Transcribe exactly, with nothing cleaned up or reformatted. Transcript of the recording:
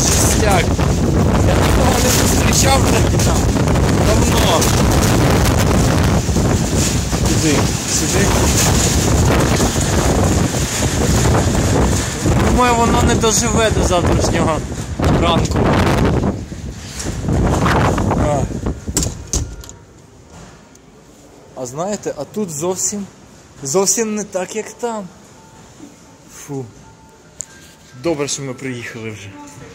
Жестяк. Я такого не зустрічав там. Давно. Іди, сюди. Думаю, воно не доживе до завтрашнього ранку. А, а знаєте, а тут зовсім, зовсім не так, як там. Фу. Добре, що ми приїхали вже.